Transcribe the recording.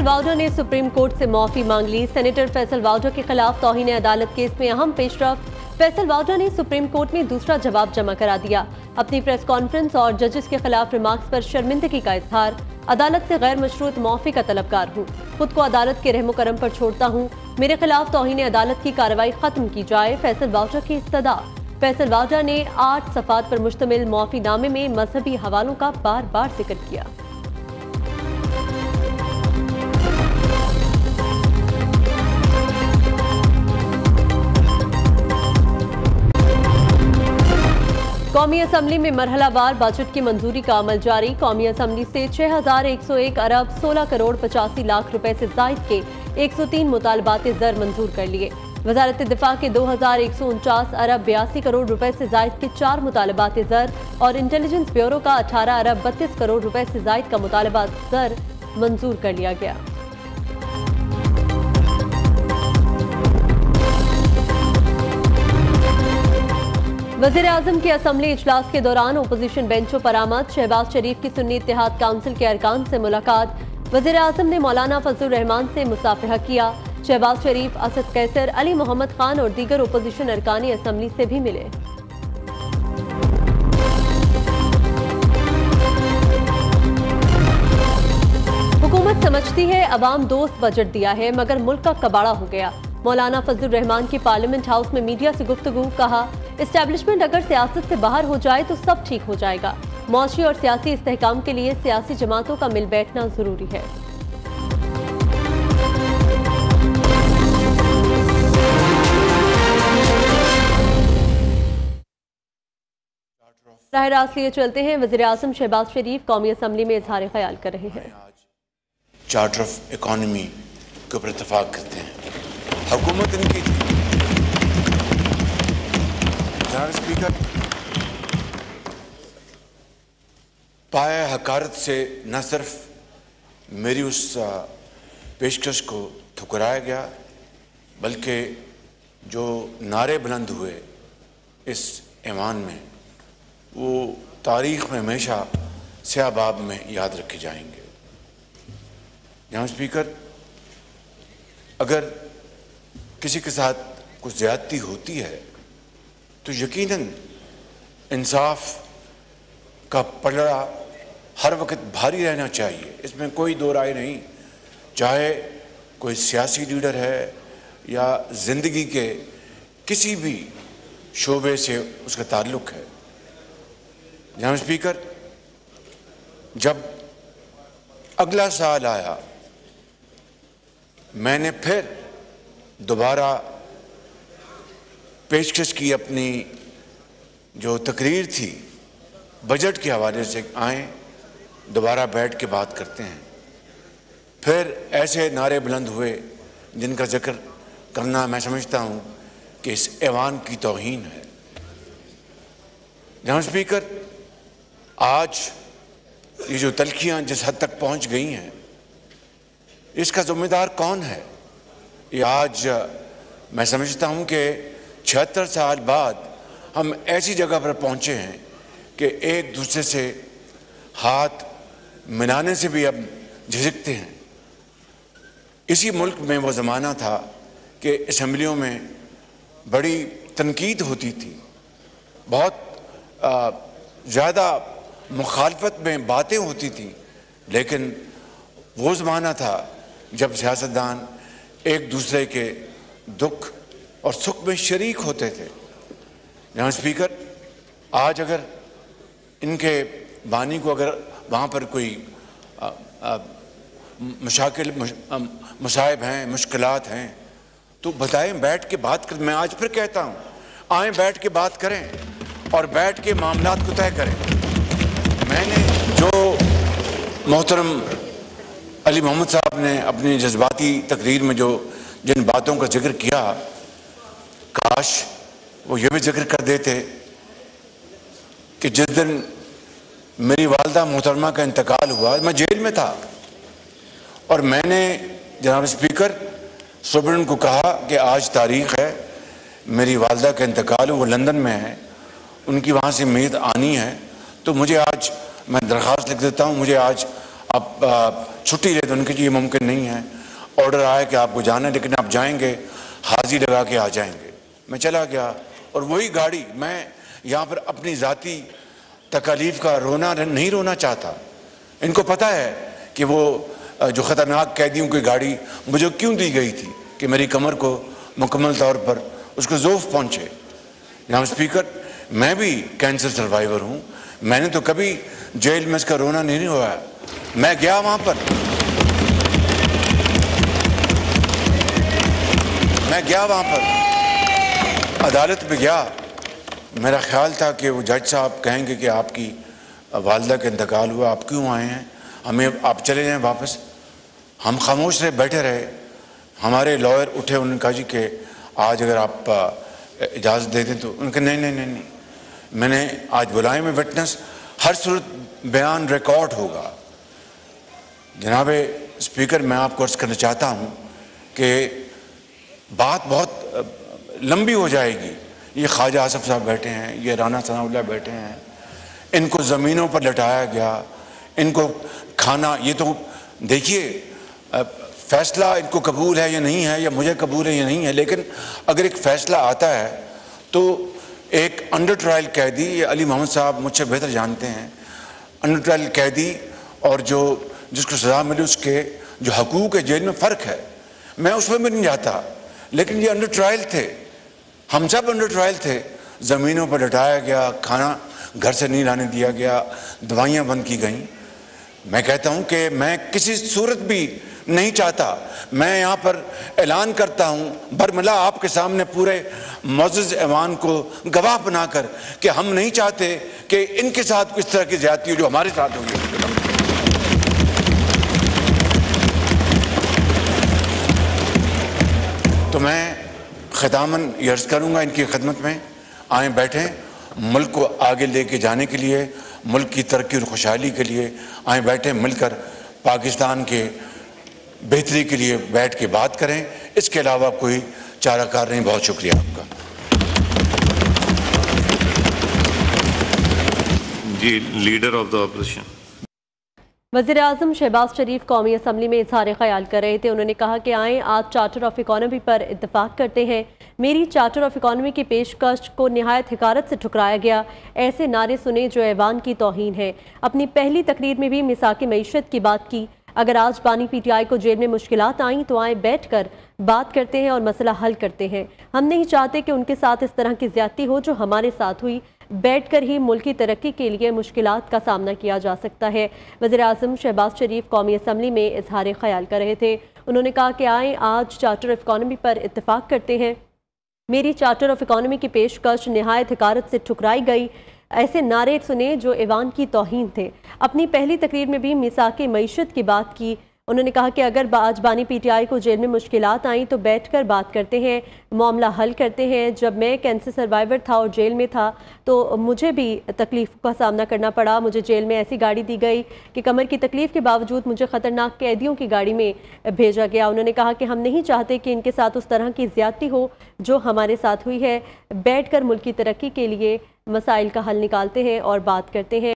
वाउडा ने supreme court से माफी मांग ली। सेनेटर फैसल वाउडा के खिलाफ तौहीन अदालत केस में अहम पेशरफ्त। फैसल वाउडा ने सुप्रीम कोर्ट में दूसरा जवाब जमा करा दिया। अपनी प्रेस कॉन्फ्रेंस और जजेस के खिलाफ रिमार्क्स पर शर्मिंदगी का इजहार। अदालत से गैर मशरूत माफी का तलबगार हूँ। खुद को अदालत के रहमो करम पर छोड़ता हूँ। मेरे खिलाफ तौहीन अदालत की कार्रवाई खत्म की जाए। फैसल वाउडा की इस्तदा। फैसल वाउडा ने 8 सफ़ात पर मुश्तमिल माफीनामे में मजहबी हवालों का बार बार जिक्र किया। कौमी असम्बली में मरहलावार बजट की मंजूरी का अमल जारी। कौमी असम्बली से 6101 अरब 16 करोड़ 85 लाख रुपए से जायद के 103 मुतालबात ज़र मंजूर कर लिए। वजारत दिफा के 2149 अरब 82 करोड़ रुपए से जायद के 4 मुतालबात ज़र और इंटेलिजेंस ब्यूरो का 18 अरब 32 करोड़ रुपए से जायद का मुतालबा ज़र मंजूर कर लिया गया। वज़ीर-ए-आज़म के असम्बली इजलास के दौरान ओपोजिशन बेंचों पर आमद। शहबाज शरीफ की सुन्नी इत्तेहाद काउंसिल के अरकान से मुलाकात। वज़ीर-ए-आज़म ने मौलाना फजलुर रहमान से मुसाफिहा किया। शहबाज शरीफ, असद कैसर, अली मोहम्मद खान और दीगर ओपोजिशन अरकानी असम्बली से भी मिले। हुकूमत समझती है अवाम दोस्त बजट दिया है मगर मुल्क का कबाड़ा हो गया। मौलाना फजलुर रहमान की पार्लियामेंट हाउस में मीडिया से गुफ्तगू। कहा, एस्टैब्लिशमेंट अगर सियासत से बाहर हो जाए तो सब ठीक हो जाएगा। मौशी और सियासी इस्तेहकाम के लिए सियासी जमातों का मिल बैठना जरूरी है। राह रास्त लिए चलते हैं। वज़ीर-ए-आज़म शहबाज शरीफ कौमी असम्बली में इजहार ख्याल कर रहे हैं। चार्टर ऑफ इकोनॉमी के ऊपर इत्तफाक करते हैं। हुकूमत इनकी थी। जनाब स्पीकर, पाया हकारत से न सिर्फ मेरी उस पेशकश को ठुकराया गया बल्कि जो नारे बुलंद हुए इस ऐवान में वो तारीख़ में हमेशा स्याहबाब में याद रखे जाएंगे। जनाब स्पीकर, अगर किसी के साथ कुछ ज़्यादती होती है तो यकीनन इंसाफ का पलड़ा हर वक्त भारी रहना चाहिए, इसमें कोई दो राय नहीं। चाहे कोई सियासी लीडर है या ज़िंदगी के किसी भी शोबे से उसका ताल्लुक़ है। जनाब स्पीकर, जब अगला साल आया मैंने फिर दोबारा पेशकश की अपनी जो तकरीर थी बजट के हवाले से, आए दोबारा बैठ के बात करते हैं। फिर ऐसे नारे बुलंद हुए जिनका जिक्र करना मैं समझता हूँ कि इस ऐवान की तौहीन है। जनाब स्पीकर, आज ये जो तल्खियाँ जिस हद तक पहुँच गई हैं इसका ज़िम्मेदार कौन है? ये आज मैं समझता हूँ कि 76 साल बाद हम ऐसी जगह पर पहुँचे हैं कि एक दूसरे से हाथ मिलाने से भी अब झिझकते हैं। इसी मुल्क में वो ज़माना था कि असम्बलियों में बड़ी तनकीद होती थी, बहुत ज़्यादा मुखालफत में बातें होती थी, लेकिन वो ज़माना था जब सियासतदान एक दूसरे के दुख और सुख में शरीक होते थे। जनाब स्पीकर, आज अगर इनके बानी को अगर वहाँ पर कोई मशाकिल मसाइब हैं, मुश्किलात हैं तो बताएं, बैठ के बात करें। मैं आज फिर कहता हूँ, आएँ बैठ के बात करें और बैठ के मामलात को तय करें। मैंने जो मोहतरम अली मोहम्मद साहब ने अपनी जज्बाती तकरीर में जो जिन बातों का जिक्र किया, काश वो ये भी जिक्र कर देते कि जिस दिन मेरी वालदा मोहतरमा का इंतकाल हुआ मैं जेल में था और मैंने जनाब स्पीकर सुब्रन को कहा कि आज तारीख़ है, मेरी वालदा का इंतकाल, वो लंदन में है, उनकी वहाँ से मीत आनी है, तो मुझे आज मैं दरख्वास्त लिख देता हूँ, मुझे आज आप छुट्टी ले, तो उनके लिए मुमकिन नहीं है। ऑर्डर आया कि आपको जाना है, लेकिन आप जाएंगे, हाजिरी लगा के आ जाएंगे। मैं चला गया और वही गाड़ी, मैं यहाँ पर अपनी ज़ाती तकालीफ का नहीं रोना चाहता। इनको पता है कि वो जो ख़तरनाक कैदियों की गाड़ी मुझे क्यों दी गई थी कि मेरी कमर को मुकम्मल तौर पर उसको ज़ोफ़ पहुँचे। जनाब स्पीकर, मैं भी कैंसर सर्वाइवर हूँ, मैंने तो कभी जेल में इसका रोना नहीं हुआ। मैं गया वहाँ पर, अदालत में गया। मेरा ख्याल था कि वो जज साहब कहेंगे कि आपकी वालिदा का इंतकाल हुआ, आप क्यों आए हैं, हमें आप चले जाएं वापस। हम खामोश रहे, बैठे रहे। हमारे लॉयर उठे, उन्होंने कहा जी कि आज अगर आप इजाज़त दे दें तो। उनके नहीं, मैंने आज बुलाए में विटनेस, हर सूरत बयान रिकॉर्ड होगा। जनाब स्पीकर, मैं आपको अर्ज़ करना चाहता हूँ कि बात बहुत लंबी हो जाएगी। ये ख्वाजा आसफ साहब बैठे हैं, ये राना सनाउल्लाह बैठे हैं, इनको ज़मीनों पर लटाया गया, इनको खाना, ये तो देखिए फ़ैसला इनको कबूल है या नहीं है, या मुझे कबूल है या नहीं है, लेकिन अगर एक फ़ैसला आता है तो एक अंडर ट्रायल कैदी, ये अली मोहम्मद साहब मुझसे बेहतर जानते हैं, अंडर ट्रायल कैदी और जो जिसको सज़ा मिली उसके जो हकूक़ है जेल में फ़र्क है। मैं उसमें भी नहीं जाता, लेकिन ये अंडर ट्रायल थे, हम सब अंडर ट्रायल थे। ज़मीनों पर लटाया गया, खाना घर से नहीं लाने दिया गया, दवाइयाँ बंद की गईं। मैं कहता हूँ कि मैं किसी सूरत भी नहीं चाहता, मैं यहाँ पर ऐलान करता हूँ बरमला आपके सामने पूरे मुअज़्ज़ज़ ऐवान को गवाह बनाकर कि हम नहीं चाहते कि इनके साथ इस तरह की ज़्यादती हो जो हमारे साथ हुई है। तो मैं ख़ितामन ये अर्ज़ करूँगा इनकी खिदमत में, आए बैठें, मुल्क को आगे लेके जाने के लिए, मुल्क की तरक्की और खुशहाली के लिए आए बैठें, मिलकर पाकिस्तान के बेहतरी के लिए बैठ के बात करें। इसके अलावा कोई चाराकार नहीं। बहुत शुक्रिया आपका। जी, लीडर ऑफ द अपोजिशन। वज़ीर-ए-आज़म शहबाज शरीफ कौमी असम्बली में इज़हार ख्याल कर रहे थे। उन्होंने कहा कि आएँ आज चार्टर ऑफ इकॉनमी पर इत्तफाक करते हैं। मेरी चार्टर ऑफ इकॉनमी की पेशकश को निहायत हिकारत से ठुकराया गया। ऐसे नारे सुने जो ऐवान की तौहीन है। अपनी पहली तकरीर में भी मिसाक़ी मईशत की बात की। अगर आज बानी PTI को जेल में मुश्किलात आईं तो आए बैठ कर बात करते हैं और मसला हल करते हैं। हम नहीं चाहते कि उनके साथ इस तरह की ज़्यादती हो जो हमारे साथ हुई। बैठ कर ही मुल्क की तरक्की के लिए मुश्किलात का सामना किया जा सकता है। वज़ीर-ए-आज़म शहबाज शरीफ कौमी असम्बली में इज़हार ख्याल कर रहे थे। उन्होंने कहा कि आए आज चार्टर ऑफ इकॉनमी पर इत्तफाक करते हैं। मेरी चार्टर ऑफ इकॉनमी की पेशकश निहायत हिकारत से ठुकराई गई। ऐसे नारे सुने जो ऐवान की तौहीन थे। अपनी पहली तकरीर में भी मिसाक़ी मईशत की बात की। उन्होंने कहा कि अगर आज बानी PTI को जेल में मुश्किलात आई तो बैठकर बात करते हैं, मामला हल करते हैं। जब मैं कैंसर सर्वाइवर था और जेल में था तो मुझे भी तकलीफ़ का सामना करना पड़ा। मुझे जेल में ऐसी गाड़ी दी गई कि कमर की तकलीफ़ के बावजूद मुझे ख़तरनाक कैदियों की गाड़ी में भेजा गया। उन्होंने कहा कि हम नहीं चाहते कि इनके साथ उस तरह की ज़्यादती हो जो हमारे साथ हुई है। बैठ कर मुल्क की तरक्की के लिए मसाइल का हल निकालते हैं और बात करते हैं।